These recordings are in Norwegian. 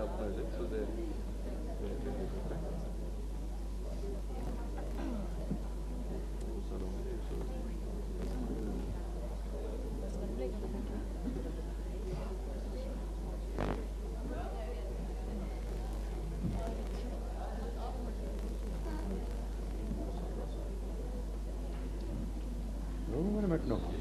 deilig, så det veldig perfekt. Og salonger, så nå var det mørkt nok.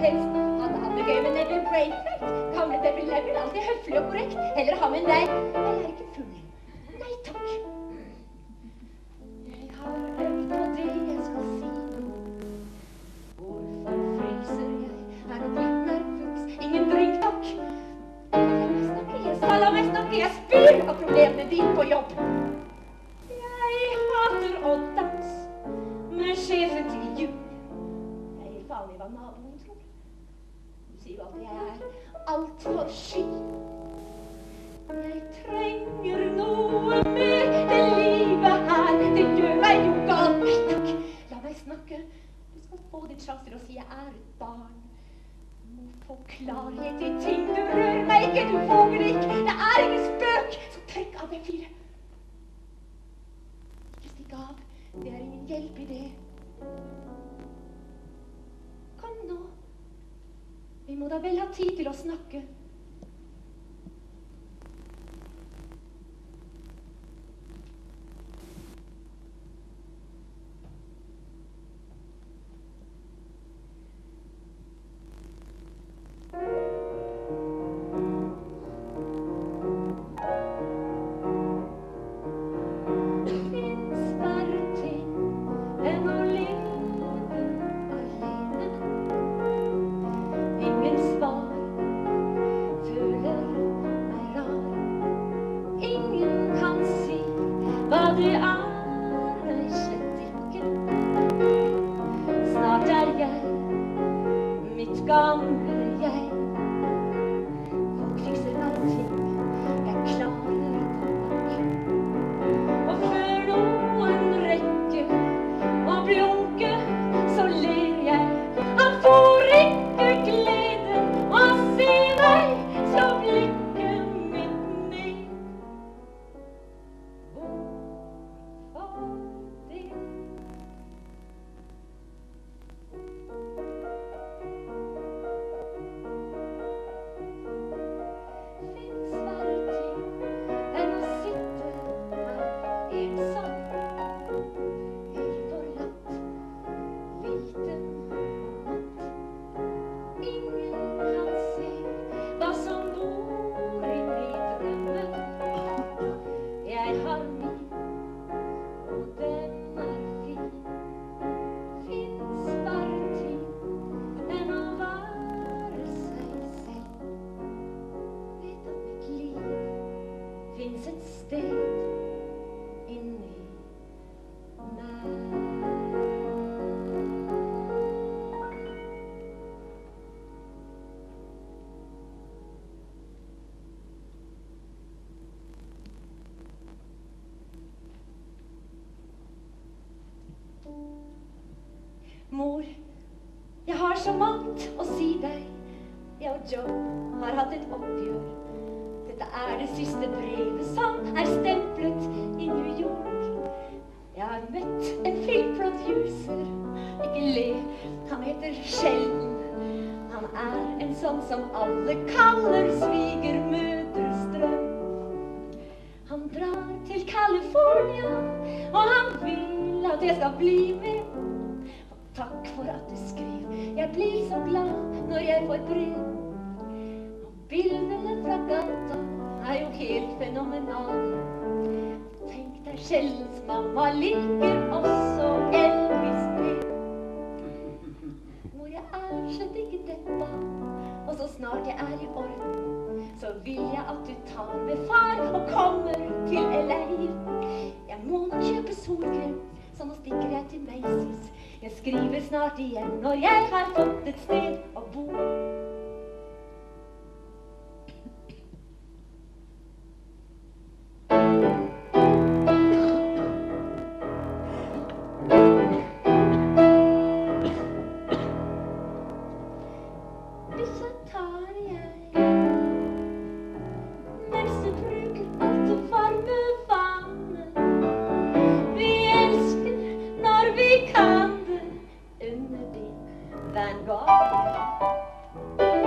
Gamle Debbie Lever alltid høflig og korrekt. Heller ha med nei. jeg er ikke full. Nei takk. Jeg har øvd på det jeg skal si nå. Hvorfor fryser jeg? Er nok litt nervøs. Ingen drink takk. La meg snakke, jeg spyr av problemene dine på jobb. Jeg hater å danse med sjefen til jul. Jeg er helt vanlig hva naboen tror. Du sier jo alltid jeg er alt for sky. Jeg trenger noe mer enn livet her. Det gjør meg jo gal. Nei takk, la meg snakke. Du skal få din sjanse til å si jeg er et barn. Du må få klarhet i ting. Du rører meg ikke, du våger ikke. Det er ingen spøk. Så trekk av deg fire. Ikke stikk av. Det er ingen hjelp i det. Kom nå. Vi må da vel ha tid til å snakke. Mor, jeg har så mangt å si deg. Jeg og Joe har hatt et oppgjør. Dette er det siste brevet som er stemplet i New York. Jeg har møtt en filmproducer. Ikke le, han heter Sheldon. Han er en sånn som alle kaller svigermødrestrøm. Han drar til California, og han vil at jeg skal bli med. Takk for at du skrev. Jeg blir så glad når jeg får brev. Og bildene fra gata er jo helt fenomenale. Tenk deg, Sheldons mamma liker også Elvis brev. Mor, jeg er slett ikke deppa, og så snart jeg er i orden, så vil jeg at du tar med far og kommer til LA. Jeg må nok kjøpe solkrem, så nå stikker jeg til Macy's. Jeg skriver snart igjen når jeg har fått et sted å bo. Disse tar jeg mens du bruker alt det varme vannet. Vi elsker når vi kan. Van Gogh.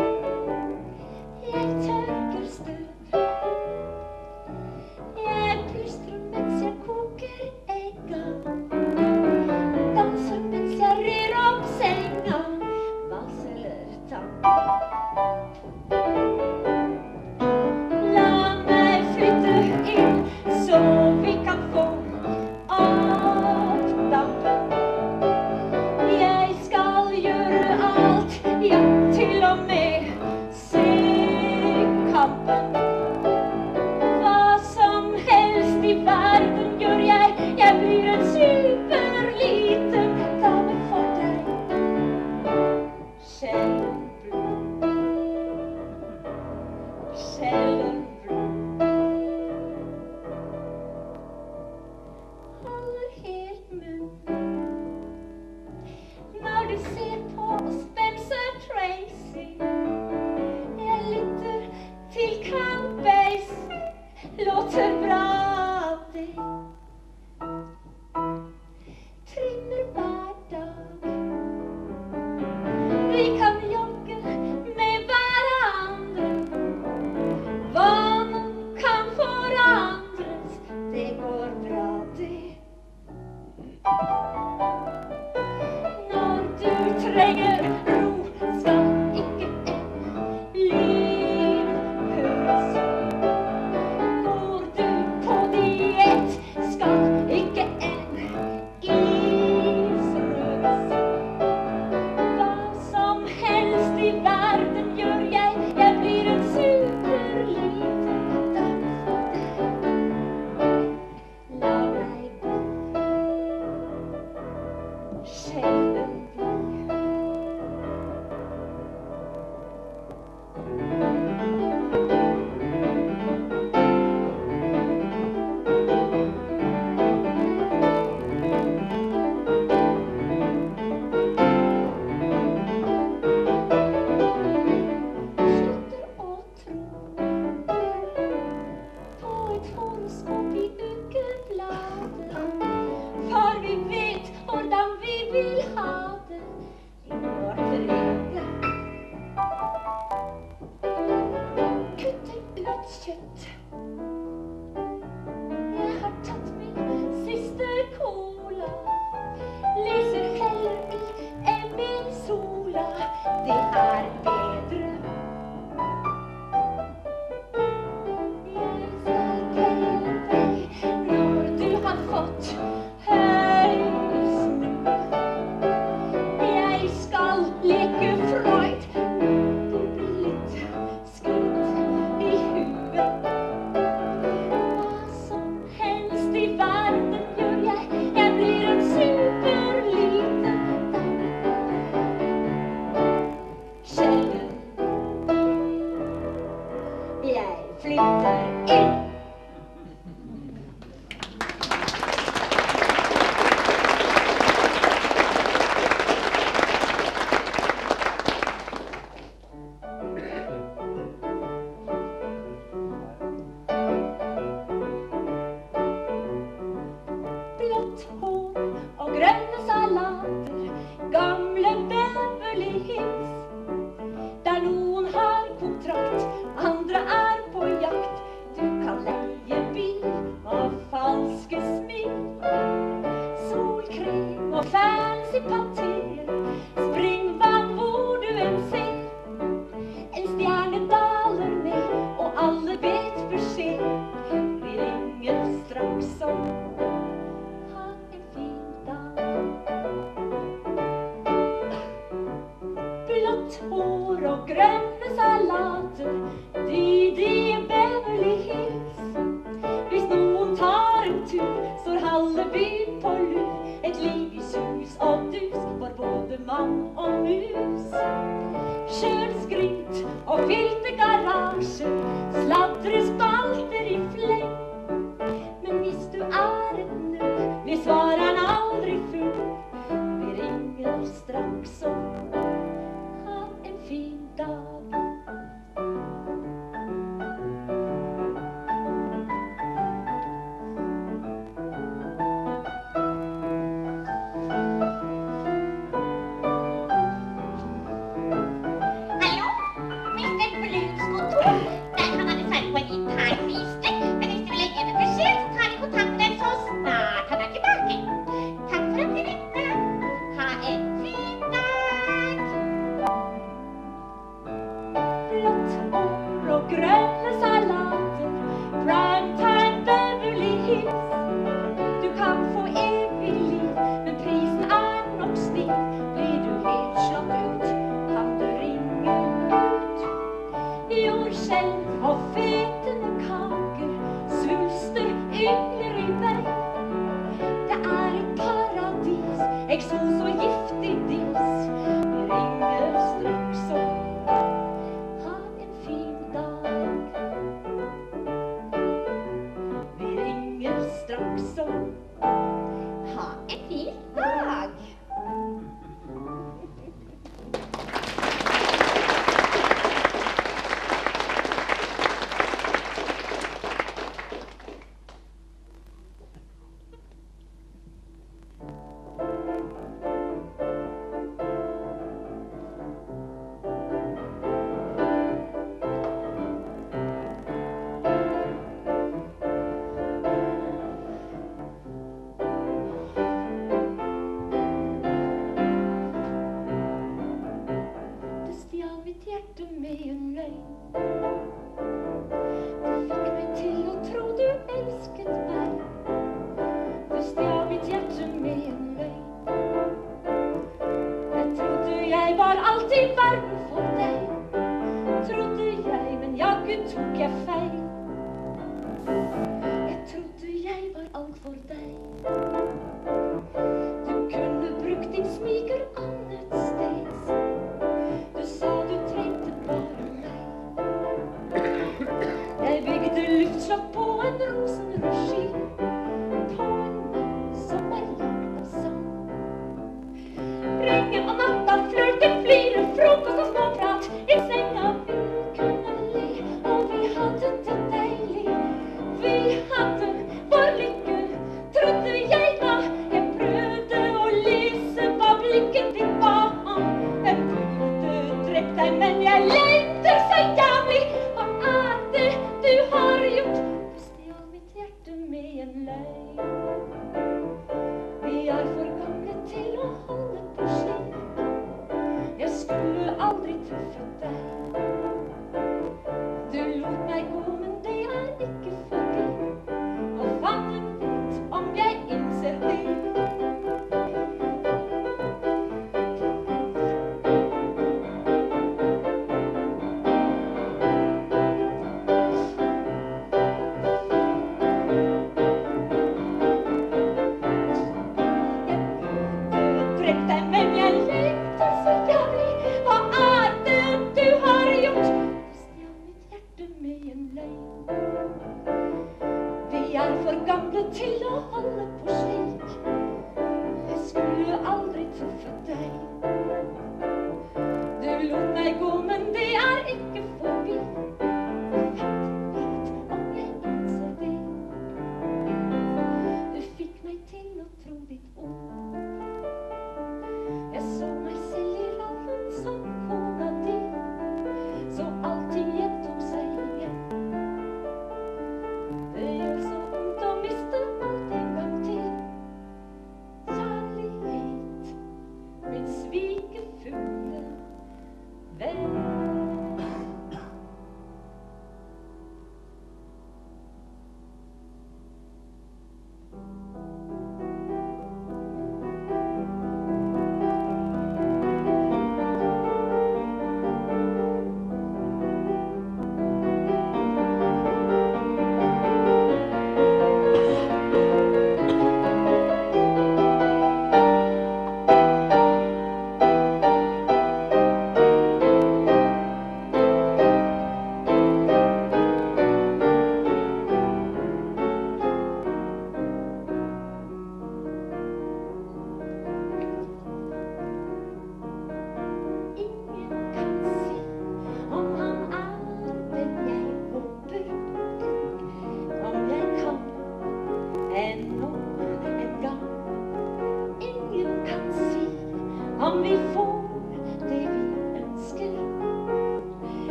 alle byr på lur, et liv i sus og dus for både mann og mus. Kjølskryt og fylte garasjer, sladre spalter i fleng. Men hvis du er et null, blir svareren aldri full. Vi ringer straks og ha en fin dag.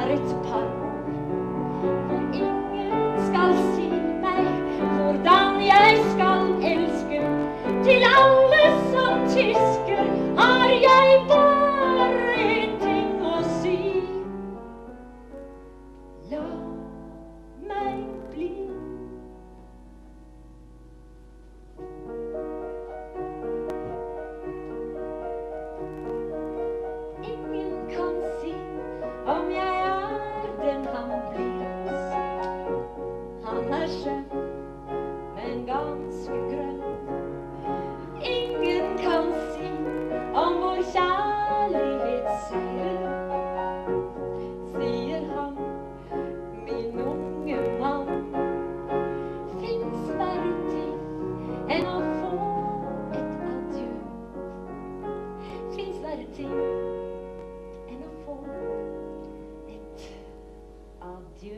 er et par. For ingen skal si meg hvordan jeg skal elske. Til alle som tysker har jeg bare en ting å si. La meg bli. Ingen kan si om jeg er den han blir hos. Han er skjønn, men ganske grønn. Ingen kan si om vår kjærlighet sier, sier han, min unge mann. Finns verre ting enn å få et adjø. Finns verre ting enn å få et adjø.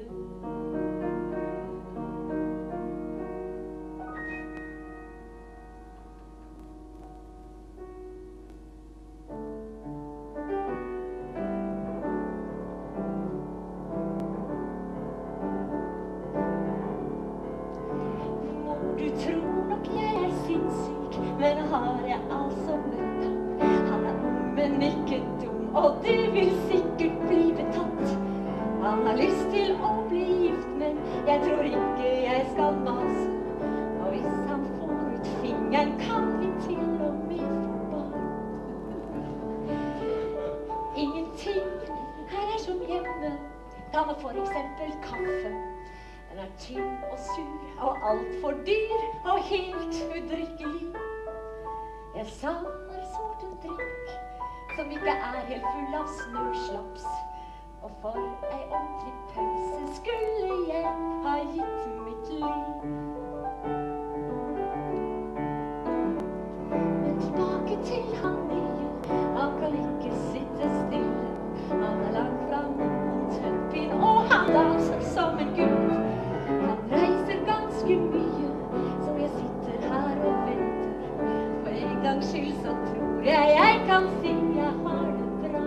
Du tror nok jeg er sinnssyk, men har jeg altså møtt ham. Han er ung, men ikke dum, og du vil sikkert bli betatt. Han har lyst til å bli gift, men jeg tror ikke jeg skal mase. Og hvis han får ut fingeren, kan vi til og med få barn. Ingenting her er som hjemme. Ta nå for eksempel kaffe. Den er tynn og sur og alt for dyr og helt udrikkelig. Jeg savner sort en drikk som ikke er helt full av snøslaps. Og for ei ordentlig pause skulle jeg ha gitt mitt liv. Men tilbake til han nye, han kan ikke sitte stille. Han er langt fra montøppin, og han danser som en gud. Han reiser ganske mye, så jeg sitter her og venter. For en gangs skyld så tror jeg kan si jeg har det bra.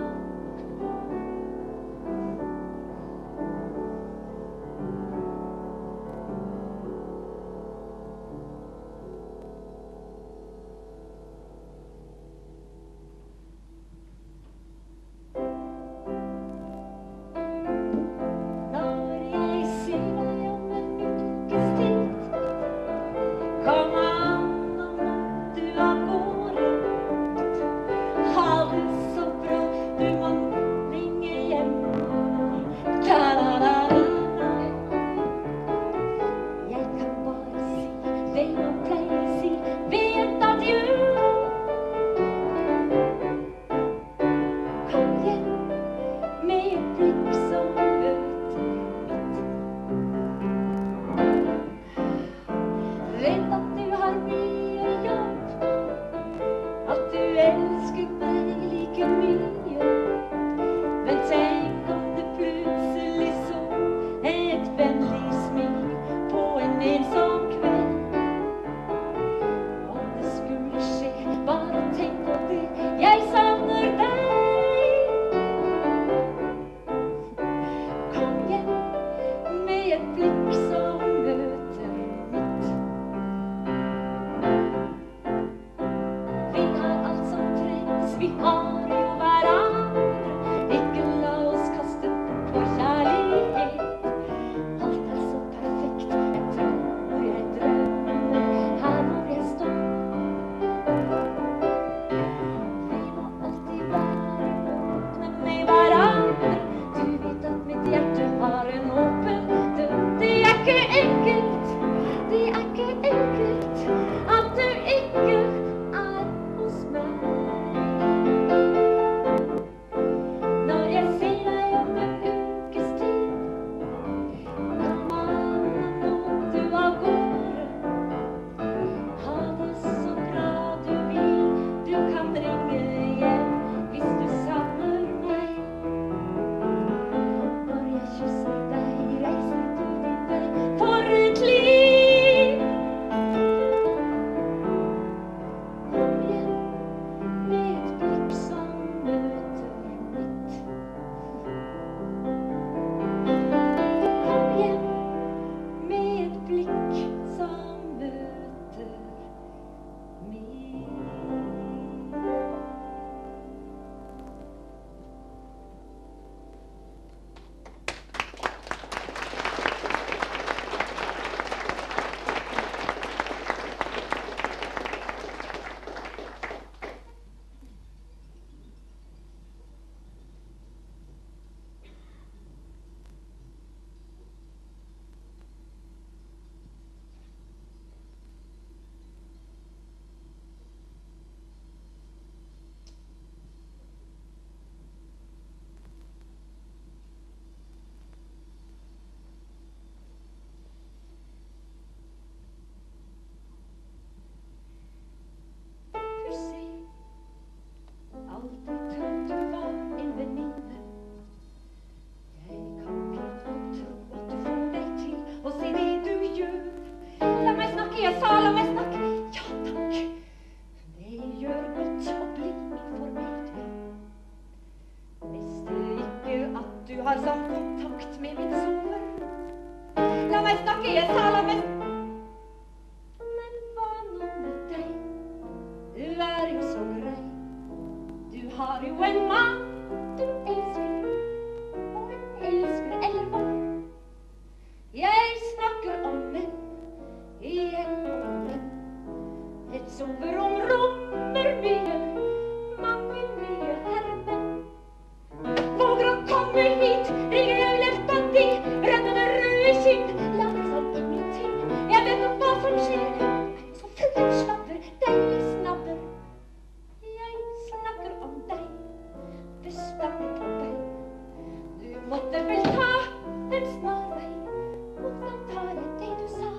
har sånn kontakt med min sover. La meg snakke, jeg taler med. Men hva nå med deg? Du er jo så grei. Du har jo en mann du elsker, og en elsker eller hva? Jeg snakker om menn, igjen om menn. Et soverom rommer mye, mange nye herremenn. Våger å komme hit, ringer jeg løfta de, rønnene rød i kinn, later som ingenting. Jeg vet nok hva som skjer, så full en slabber, deilig snabber. Jeg snakker om deg, det stammer på deg. Du måtte vel ta en snarvei, hvordan tar jeg det du sa?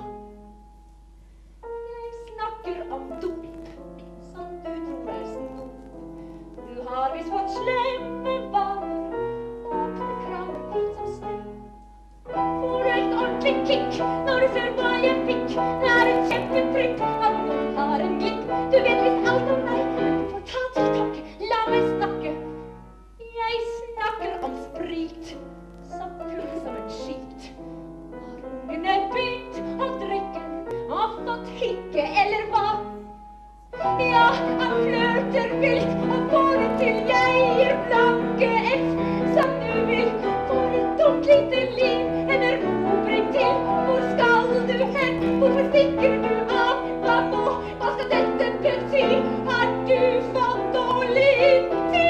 Jeg snakker om dop, som du tror er snop. Du har visst fått slemme vaner, åpne kraver hvit som snø. Får du et ordentlig kick når du ser hva jeg fikk? Det er et kjempetrykk at noen har en glipp. Du vet visst alt om meg, men du får ta til takke. La meg snakke. Jeg snakker om sprit, som full som en skit. Har ungene begynt å drikke, og fått hikke eller hva? Ja, han flørter vilt og får det til. Jeg gir blanke F, som du vil. For et dumt lite liv, en erobring til. Hvor skal du hen? Hvorfor stikker du av? Hva nå? Hva skal dette bety? Har du fått dårlig tid?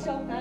som